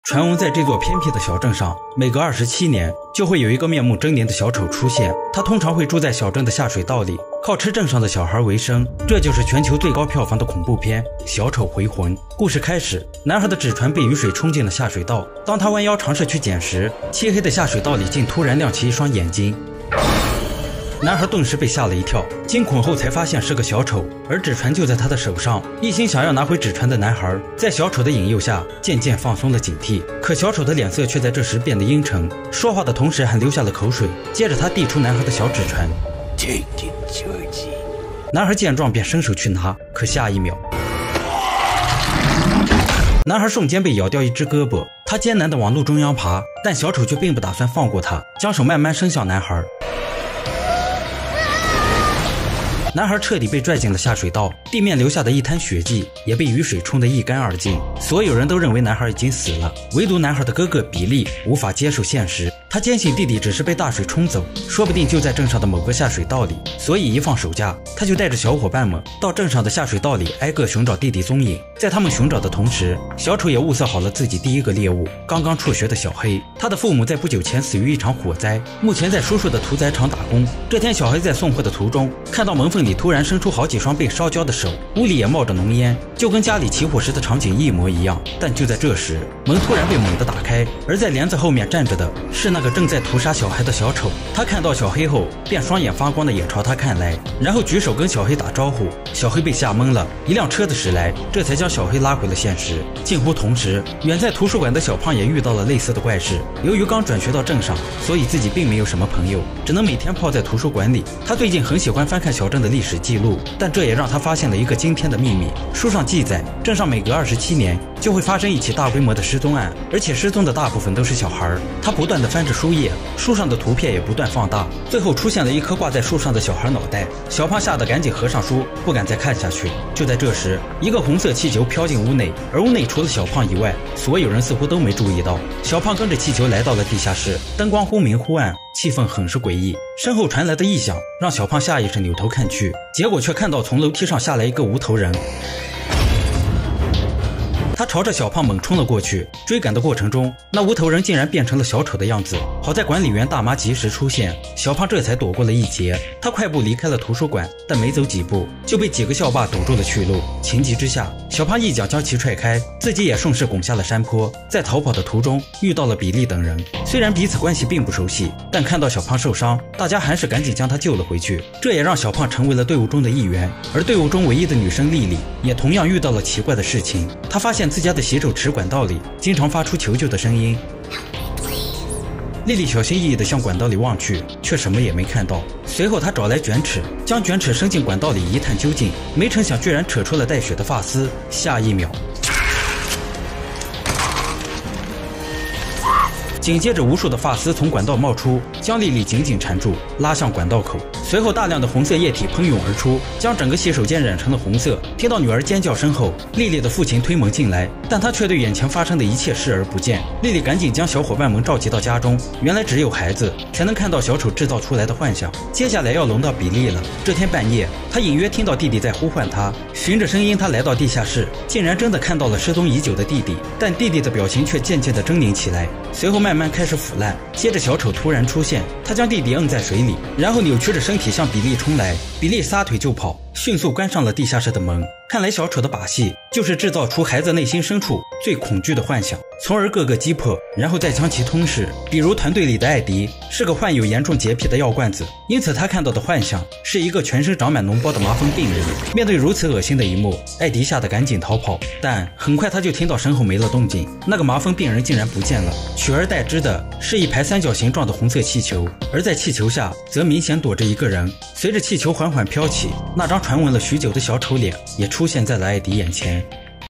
传闻在这座偏僻的小镇上，每隔27年就会有一个面目狰狞的小丑出现。他通常会住在小镇的下水道里，靠吃镇上的小孩为生。这就是全球最高票房的恐怖片《小丑回魂》。故事开始，男孩的纸船被雨水冲进了下水道。当他弯腰尝试去捡时，漆黑的下水道里竟突然亮起一双眼睛。男孩顿时被吓了一跳，惊恐后才发现是个小丑，而纸船就在他的手上。一心想要拿回纸船的男孩，在小丑的引诱下，渐渐放松了警惕。可小丑的脸色却在这时变得阴沉，说话的同时还流下了口水。接着他递出男孩的小纸船，男孩见状便伸手去拿，可下一秒，男孩瞬间被咬掉一只胳膊。他艰难地往路中央爬，但小丑却并不打算放过他，将手慢慢伸向男孩。男孩彻底被拽进了下水道，地面留下的一滩血迹也被雨水冲得一干二净。所有人都认为男孩已经死了，唯独男孩的哥哥比利无法接受现实。他坚信弟弟只是被大水冲走，说不定就在镇上的某个下水道里，所以一放暑假，他就带着小伙伴们到镇上的下水道里挨个寻找弟弟踪影。在他们寻找的同时，小丑也物色好了自己第一个猎物——刚刚辍学的小黑。他的父母在不久前死于一场火灾，目前在叔叔的屠宰场打工。这天，小黑在送货的途中，看到门缝里突然伸出好几双被烧焦的手，屋里也冒着浓烟，就跟家里起火时的场景一模一样。但就在这时，门突然被猛地打开，而在帘子后面站着的是那个正在屠杀小孩的小丑。他看到小黑后，便双眼发光的也朝他看来，然后举手跟小黑打招呼。小黑被吓懵了，一辆车子驶来，这才将小黑拉回了现实。近乎同时，远在图书馆的小胖也遇到了类似的怪事。由于刚转学到镇上，所以自己并没有什么朋友，只能每天泡在图书馆里。他最近很喜欢翻看小镇的历史记录，但这也让他发现了一个惊天的秘密。书上记载，镇上每隔27年就会发生一起大规模的失踪案，而且失踪的大部分都是小孩。他不断地翻着书页，书上的图片也不断放大，最后出现了一颗挂在树上的小孩脑袋。小胖吓得赶紧合上书，不敢再看下去。就在这时，一个红色气球飘进屋内，而屋内除了小胖以外，所有人似乎都没注意到。小胖跟着气球来到了地下室，灯光忽明忽暗，气氛很是诡异。身后传来的异响让小胖下意识扭头看去，结果却看到从楼梯上下来一个无头人。他朝着小胖猛冲了过去，追赶的过程中，那无头人竟然变成了小丑的样子。好在管理员大妈及时出现，小胖这才躲过了一劫。他快步离开了图书馆，但没走几步就被几个校霸堵住了去路。情急之下，小胖一脚将其踹开，自己也顺势拱下了山坡。在逃跑的途中遇到了比利等人，虽然彼此关系并不熟悉，但看到小胖受伤，大家还是赶紧将他救了回去。这也让小胖成为了队伍中的一员。而队伍中唯一的女生莉莉也同样遇到了奇怪的事情。她发现自家的洗手池管道里经常发出求救的声音。莉莉小心翼翼地向管道里望去，却什么也没看到。随后她找来卷尺，将卷尺伸进管道里一探究竟，没成想居然扯出了带血的发丝。下一秒，紧接着无数的发丝从管道冒出，将莉莉紧紧缠住，拉向管道口。随后大量的红色液体喷涌而出，将整个洗手间染成了红色。听到女儿尖叫声后，莉莉的父亲推门进来，但他却对眼前发生的一切视而不见。莉莉赶紧将小伙伴们召集到家中，原来只有孩子才能看到小丑制造出来的幻想。接下来要轮到比利了。这天半夜，他隐约听到弟弟在呼唤他，循着声音他来到地下室，竟然真的看到了失踪已久的弟弟，但弟弟的表情却渐渐地狰狞起来，随后慢慢开始腐烂。接着小丑突然出现，他将弟弟摁在水里，然后扭曲着身体向比利冲来。比利撒腿就跑，迅速关上了地下室的门。看来小丑的把戏就是制造出孩子内心深处最恐惧的幻想，从而各个击破，然后再将其吞噬。比如团队里的艾迪是个患有严重洁癖的药罐子，因此他看到的幻想是一个全身长满脓包的麻风病人。面对如此恶心的一幕，艾迪吓得赶紧逃跑，但很快他就听到身后没了动静，那个麻风病人竟然不见了，取而代之的是一排三角形状的红色气球，而在气球下则明显躲着一个人。随着气球缓缓飘起，那张传闻了许久的小丑脸也出现在了艾迪眼前。